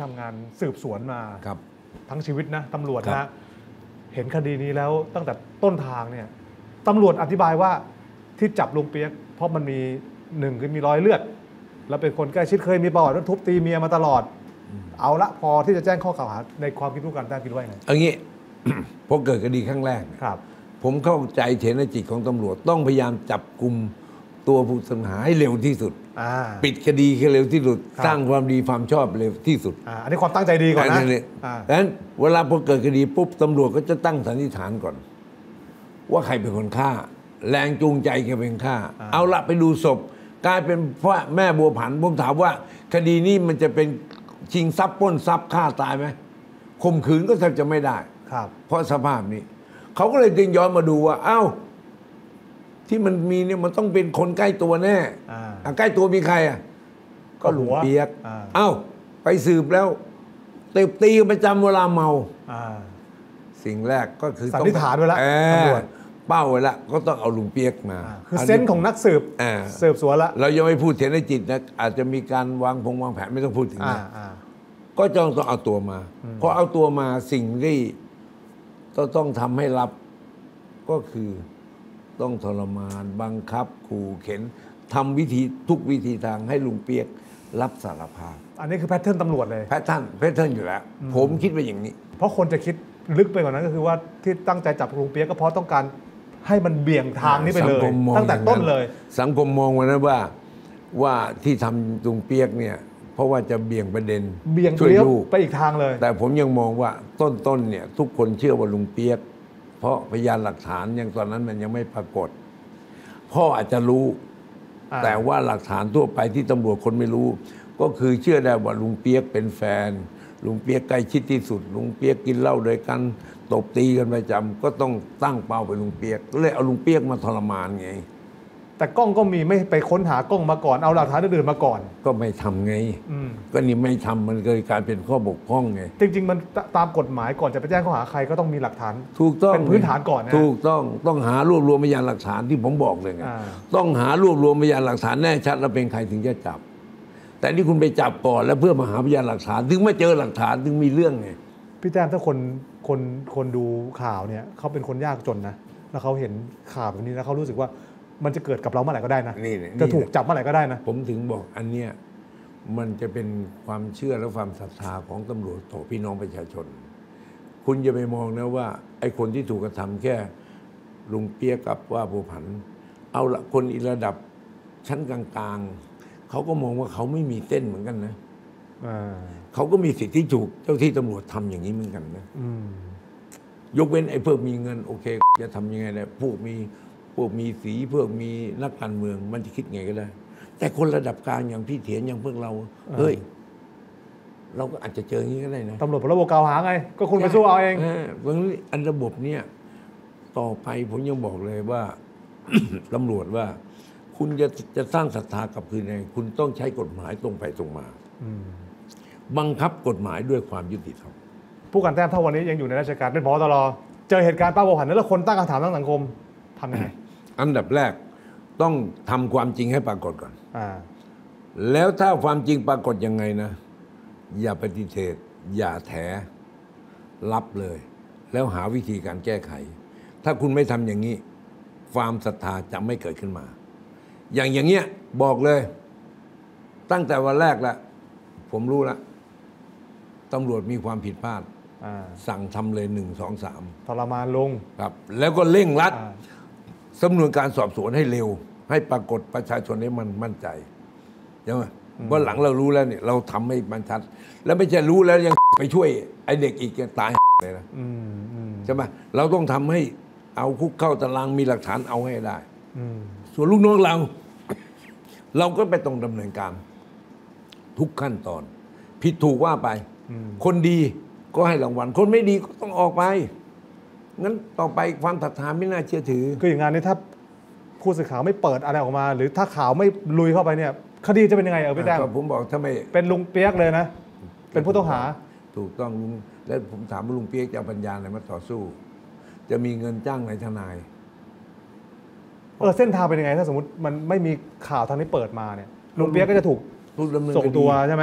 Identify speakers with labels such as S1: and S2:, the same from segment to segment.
S1: ำงานสืบสวนมา
S2: ครับ
S1: ทั้งชีวิตนะตำรวจนะเห็นคดีนี้แล้วตั้งแต่ต้นทางเนี่ยตำรวจอธิบายว่าที่จับลุงเปียกเพราะมันมีหนึ่งคือมีรอยเลือดแล้วเป็นคนใกล้ชิดเคยมีประวัติทุบตีเมียมาตลอดเอาละพอที่จะแจ้งข้อกล่าวหาในความคิดผู้การแต้มคิดว่าไง
S2: เอางี้ พอเกิดคดีครั้งแรก
S1: ครับ
S2: ผมเข้าใจเฉนจิตของตำรวจต้องพยายามจับกลุ่มตัวผู้ต้องหาให้เร็วที่สุดปิดคดีให้เร็วที่สุดสร้างความดีความชอบเร็วที่สุด
S1: อันนี้ความตั้งใจดีก่อนนะ
S2: ดังนั้นเวลาพอเกิดคดีปุ๊บตำรวจก็จะตั้งสันนิษฐานก่อนว่าใครเป็นคนฆ่าแรงจูงใจใครเป็นฆ่าเอาละไปดูศพกลายเป็นพ่อแม่บัวผันผมถามว่าคดีนี้มันจะเป็นชิงทรัพย์ปล้นทรัพย์ฆ่าตายไหมข่มขืนก็แทบจะไม่ได้เพราะสภาพนี้เขาก็เลยจึงย้อนมาดูว่าอ้าวที่มันมีเนี่ยมันต้องเป็นคนใกล้ตัวแน่ใกล้ตัวมีใครก็หลวงเปียกเอ้าไปสืบแล้วตีประจำเวลาเมาสิ่งแรกก็คือ
S1: สันนิษฐานไว้แล้ว
S2: เป้าไว้แล้วก็ต้องเอาลุงเปียกมา
S1: คือเซนส์ของนักสืบสวนละ
S2: เรายังไม่พูดเทนจิตนะอาจจะมีการวางแผนไม่ต้องพูดถึงนะก็ต้องเอาตัวมาพอเอาตัวมาสิ่งที่ต้องทำให้รับก็คือต้องทรมานบังคับขู่เข็นทำทุกวิธีทางให้ลุงเปียกรับสารภาพ
S1: อันนี้คือแพทเทิร์นตำรวจเลย
S2: แพทเทิร์นอยู่แล้วผมคิดว่าอย่างนี้
S1: เพราะคนจะคิดลึกไปกว่านั้นก็คือว่าที่ตั้งใจจับลุงเปียกก็เพราะต้องการให้มันเบี่ยงทางนี้ไปเลยตั้งแต่ต้นเลย
S2: สังคมมองว่านั้นว่าที่ทำลุงเปียกเนี่ยเพราะว่าจะเบี่ยงประเด็น
S1: ช่วยลูกไปอีกทางเลย
S2: แต่ผมยังมองว่าต้นเนี่ยทุกคนเชื่อว่าลุงเปียกเพราะพยานหลักฐานยังตอนนั้นมันยังไม่ปรากฏพ่ออาจจะรู้แต่ว่าหลักฐานทั่วไปที่ตำรวจคนไม่รู้ก็คือเชื่อได้ว่าลุงเปียกเป็นแฟนลุงเปียกใกล้ชิดที่สุดลุงเปียกกินเหล้าโดยกันตบตีกันประจำก็ต้องตั้งเป้าไปลุงเปียกเลยเอาลุงเปียกมาทรมานไง
S1: แต่กล้องก็มีไม่ไปค้นหากล้องมาก่อนเอาหลักฐานอื่นๆมาก่อน
S2: ก็ไม่ทำไงก็นี่ไม่ทำมันเกิดการเป็นข้อบกพร่องไง
S1: จริงๆมันตามกฎหมายก่อนจะไปแจ้งข้อหาใครก็ต้องมีหลักฐาน
S2: ถูกต้อง
S1: เป็นพื้นฐานก่อนนะ
S2: ถูกต้องหารวบรวมพยานหลักฐานที่ผมบอกเลยไงต้องหารวบรวมพยานหลักฐานแน่ชัดแล้วเป็นใครถึงจะจับแต่นี่คุณไปจับก่อนแล้วเพื่อมาหาพยานหลักฐานถึงไม่เจอหลักฐานถึงมีเรื่องไง
S1: พี่แต้มถ้าคนดูข่าวเนี่ยเขาเป็นคนยากจนนะแล้วเขาเห็นข่าวแบบนี้แล้วเขารู้สึกว่ามันจะเกิดกับเราเมื่อไหร่ก็ได้นะจะถูกจับเมื่อไหร่ก็ได้นะ
S2: ผมถึงบอกอันเนี้ยมันจะเป็นความเชื่อและความศรัทธาของตำรวจต่อพี่น้องประชาชนคุณอย่าไปมองนะว่าไอ้คนที่ถูกกระทำแค่ลุงเปียกกับว่าบัวผันเอาละคนอีระดับชั้นกลางๆเขาก็มองว่าเขาไม่มีเส้นเหมือนกันนะเขาก็มีสิทธิถูกเจ้าที่ตำรวจทำอย่างนี้เหมือนกันนะยกเว้นไอ้เพิ่มมีเงินโอเคจะทำยังไงเนี่ยพวกมีสีพวกมีนักการเมืองมันจะคิดไงก็ได้แต่คนระดับกลางอย่างพี่เถียนอย่างพวกเราเฮ้ยเราก็อาจจะเจออย่างนี้ก็ได้นะ
S1: ตำรวจระบบกล่าวหาไงก็คุณไปสู้เอาเอง
S2: เพราะงั้นอันระบบเนี้ยต่อไปผมยังบอกเลยว่า ตำรวจว่าคุณจะสร้างศรัทธากลับคืนไงคุณต้องใช้กฎหมายตรงไปตรงมาบังคับกฎหมายด้วยความยุติธรรม
S1: ผู้การแต้มถ้าวันนี้ยังอยู่ในราชการเป็นผอ.ตร.เจอเหตุการณ์ป้าบัวผันแล้วคนตั้งคำถามทางสังคมทำยังไง
S2: อันดับแรกต้องทำความจริงให้ปรากฏก่อนแล้วถ้าความจริงปรากฏยังไงนะอย่าปฏิเสธอย่าแถรับเลยแล้วหาวิธีการแก้ไขถ้าคุณไม่ทำอย่างนี้ความศรัทธาจะไม่เกิดขึ้นมาอย่างเงี้ยบอกเลยตั้งแต่วันแรกแล้วผมรู้แล้วตำรวจมีความผิดพลาดสั่งทำเลย1 2 3
S1: ทรมานลง
S2: ครับแล้วก็เร่งรัดสำนวนการสอบสวนให้เร็วให้ปรากฏประชาชนให้มันมั่นใจใช่ไหมว่าหลังเรารู้แล้วเนี่ยเราทำให้มันชัดแล้วไม่ใช่รู้แล้วยังไปช่วยไอ้เด็กอีกตายเลยนะใช่ไหมเราต้องทำให้เอาคุกเข้าตารางมีหลักฐานเอาให้ได้ส่วนลูกน้องเราก็ไปต้องดำเนินการทุกขั้นตอนผิดถูกว่าไปคนดีก็ให้รางวัลคนไม่ดีก็ต้องออกไปงั้นต่อไปความศรัทธาไม่น่าเชื่อถือ
S1: คืออย่างงานนี้ถ้าผู้สื่อข่าวไม่เปิดอะไรออกมาหรือถ้าข่าวไม่ลุยเข้าไปเนี่ยคดีจะเป็นยังไงพี่แต้ม
S2: ผมบอกถ้าไม่
S1: เป็นลุงเปียกเลยนะเป็นผู้ต้องหา
S2: ถูกต้องลุงแล้วผมถามว่าลุงเปียกจะเอาปัญญาอะไรมาต่อสู้จะมีเงินจ้างนายทนาย
S1: เส้นทางเป็นยังไงถ้าสมมติมันไม่มีข่าวทางนี้เปิดมาเนี่ยลุงเปียกก็จะถูกส่งตัวใช่ไหม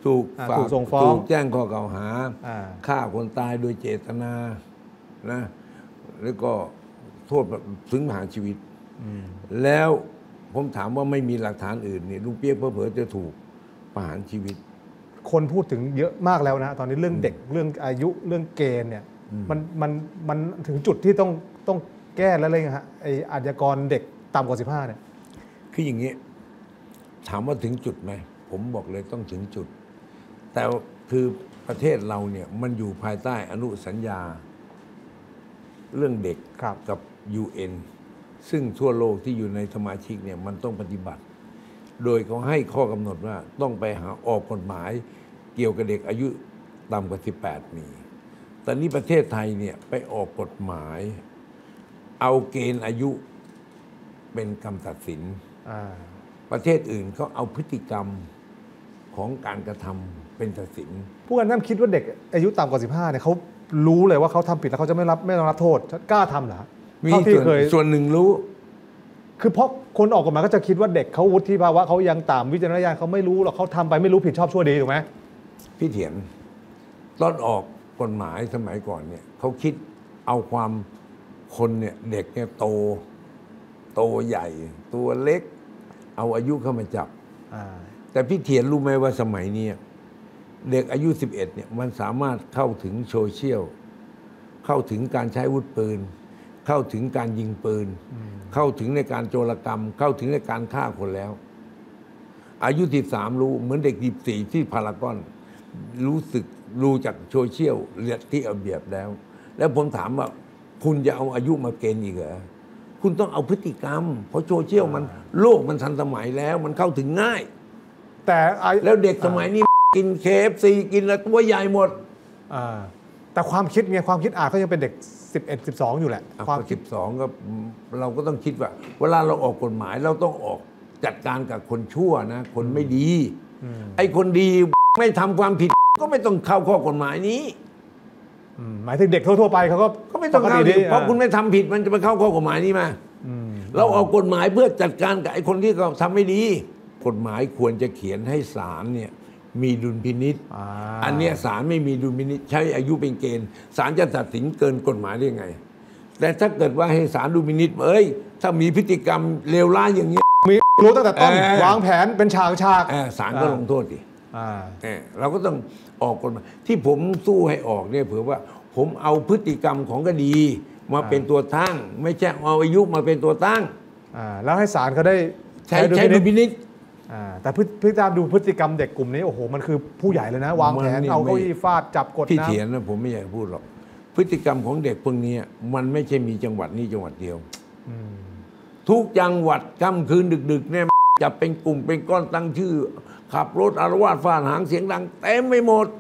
S2: ถูกฝาก
S1: ถูกส่งฟ้อง
S2: ถูกแจ้งข้อกล่าวหา
S1: อ่า
S2: ฆ่าคนตายโดยเจตนานะแล้วก็โทษถึงประหารชีวิต แล้วผมถามว่าไม่มีหลักฐานอื่นนี่ลุงเปี๊ยกเผลอๆจะถูกประหารชีวิต
S1: คนพูดถึงเยอะมากแล้วนะตอนนี้เรื่องเด็กเรื่องอายุเรื่องเกณฑ์เนี่ยมันถึงจุดที่ต้องแก้แล้วเลยฮะไออาชญากรเด็กต่ำกว่า15เนี่ย
S2: คืออย่างนี้ถามว่าถึงจุดไหมผมบอกเลยต้องถึงจุด แต่คือประเทศเราเนี่ยมันอยู่ภายใต้อนุสัญญา เรื่องเด็ก
S1: ครับ
S2: กับ UN ซึ่งทั่วโลกที่อยู่ในสมาชิกเนี่ยมันต้องปฏิบัติ โดยเขาให้ข้อกำหนดว่าต้องไปหาออกกฎหมายเกี่ยวกับเด็กอายุต่ำกว่า18 มีแต่นี่ประเทศไทยเนี่ยไปออกกฎหมาย เอาเกณฑ์อายุเป็นคำตัดสิน
S1: อ่า
S2: ประเทศอื่นเขาเอาพฤติกรรมของการกระทำเป็นตัดสิน
S1: ผู้การนั่นคิดว่าเด็กอายุต่ำกว่า15เนี่ยเขารู้เลยว่าเขาทำผิดแล้วเขาจะไม่ต้องรับโทษกล้าทำเหรอ
S2: มี
S1: เท่าที่เคย
S2: ส่วนหนึ่งรู้
S1: คือเพราะคนออกกฎหมายก็จะคิดว่าเด็กเขาวุฒิภาวะเขายังต่ำวิจารณญาณเขาไม่รู้หรอกเขาทำไปไม่รู้ผิดชอบชั่วดีถูกไหม
S2: พี่เถียนตอนออกกฎหมายสมัยก่อนเนี่ยเขาคิดเอาความคนเนี่ยเด็กเนี่ยโตใหญ่ ตัวเล็ก เอาอายุเข้ามาจับ
S1: อ่า
S2: แต่พี่เถียนรู้ไหมว่าสมัยนี้เด็กอายุ 11เนี่ยมันสามารถเข้าถึงโซเชียลเข้าถึงการใช้อาวุธปืน เข้าถึงการยิงปืน เข้าถึงในการโจรกรรม เข้าถึงในการฆ่าคนแล้ว อายุ13รู้เหมือนเด็ก14ที่พารากอนรู้จากโซเชียลเรียกที่เอาเบียบแล้ว แล้วผมถามว่าคุณจะเอาอายุมาเกณฑ์อีกเหรอคุณต้องเอาพฤติกรรม เพราะโซเชียลมันโลกมันทันสมัยแล้ว มันเข้าถึงง่าย
S1: แต่
S2: แล้วเด็กสมัยนี้กินKFCกินแล้วตัวใหญ่หมด
S1: อ่าแต่ความคิดไงความคิดอาจก็ยังเป็นเด็ก11 12อยู่แหละความคิด
S2: 12ก็เราก็ต้องคิดว่า เวลาเราออกกฎหมายเราต้องออกจัดการกับคนชั่วนะคนไม่ดี ไอ้คนดีไม่ทำความผิดก็ไม่ต้องเข้าข้อกฎหมายนี้
S1: หมายถึงเด็กทั่วๆไปเขาก็
S2: ก็ไม่ต้องเข้าดิเพราะคุณไม่ทำผิดมันจะไปเข้าข้อกฎหมายนี้มาเราออกกฎหมายเพื่อจัดการกับไอ้คนที่เขาทำไม่ดี กฎหมายควรจะเขียนให้ศาลเนี่ยมีดุลพินิษ อันเนี้ยศาลไม่มีดุลพินิจใช้อายุเป็นเกณฑ์ศาลจะตัดสินเกินกฎหมายได้ยังไง แต่ถ้าเกิดว่าให้ศาลดุลพินิจถ้ามีพฤติกรรมเลวร้ายอย่างนี้
S1: มีรู้ตั้งแต่ต้นวางแผนเป็นฉาก
S2: ศาลก็ลงโทษดิเราก็ต้องออกกฎหมายที่ผมสู้ให้ออกเนี่ยเผื่อว่าผมเอาพฤติกรรมของคดีมาเป็นตัวตั้ง ไม่ใช่เอาอายุมาเป็นตัวตั้ง
S1: แล้วให้ศาลเขาได้
S2: ใช้ดุลพินิจ
S1: แต่พฤติกรรมดูพฤติกรรมเด็กกลุ่มนี้โอ้โหมันคือผู้ใหญ่เลยนะ วางแผนเอาเก้าอี้ฟาดจับกดน้ำ
S2: พี่เถียนนะผมไม่อยากพูดหรอกพฤติกรรมของเด็กพวกนี้มันไม่ใช่มีจังหวัดนี้จังหวัดเดียวทุกจังหวัดค่ำคืนดึกๆเนี่ยจะเป็นกลุ่มเป็นก้อนตั้งชื่อ ขับรถอารวาสฟาดหางเสียงดังเต็มไปหมด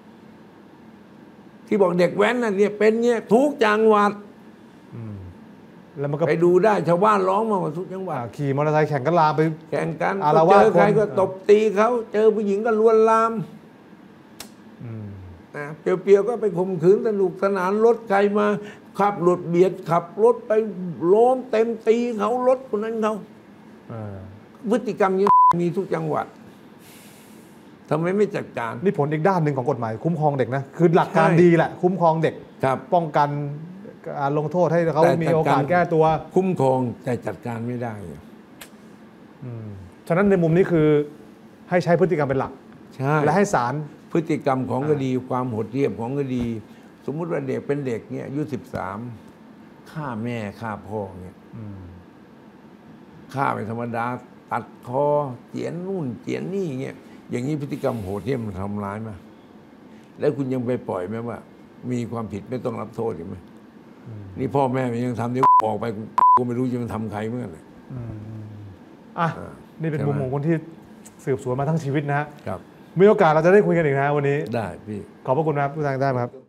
S2: ที่บอกเด็กแว้นน่ะเนี่ยเป็นเนี่ยทุกจังหวัด
S1: แล้วมันก็
S2: ไปดูได้ชาวบ้านร้องมาว่าทุกจังหวัด
S1: ขี่มอเตอร์ไซค์แข่งกันลามไป
S2: แข่งกัน
S1: อารวาส
S2: เจอใครก็ตบตีเขาเจอผู้หญิงก็ลวนลามเปรียวๆก็ไปข่มขืนสนุกสนานรถใครมาขับรถเบียดขับรถไปล้มเต็มตีเขารถคนนั้นเขาพฤติกรรมนี้มีทุกจังหวัดทำไมไม่จัดการ
S1: นี่ผลอีกด้านหนึ่งของกฎหมายคุ้มครองเด็กนะคือหลักการดีแหละคุ้มครองเด็กป้องกันการลงโทษให้เขามีโอกาสแก้ตัว
S2: คุ้มครองแต่จัดการไม่ได้
S1: ฉะนั้นในมุมนี้คือให้ใช้พฤติกรรมเป็นหลักและให้ศาล
S2: พฤติกรรมของคดีความโหดเหี้ยมของคดีสมมุติว่าเด็กเป็นเด็กเนี่ยอายุ13ฆ่าแม่ฆ่าพ่อเนี่ยฆ่าเป็นธรรมดาตัดคอเจียนนู่นเจียนนี่เงี้ยอย่างนี้พฤติกรรมโหดเหี้ยมมันทำร้ายมาแล้วคุณยังไปปล่อยไหมว่ามีความผิดไม่ต้องรับโทษใช่ไหมนี่พ่อแม่มันยังทำนี่ออกไปกูไม่รู้จะมันทำใครเมื่อไหร่
S1: นี่เป็นมุมมองคนที่สืบสวนมาทั้งชีวิตนะฮะ
S2: ครับ
S1: มีโอกาสเราจะได้คุยกันอีกนะวันนี้
S2: ได้พี่
S1: ขอบพระคุณครับผู้ทางได้ครับ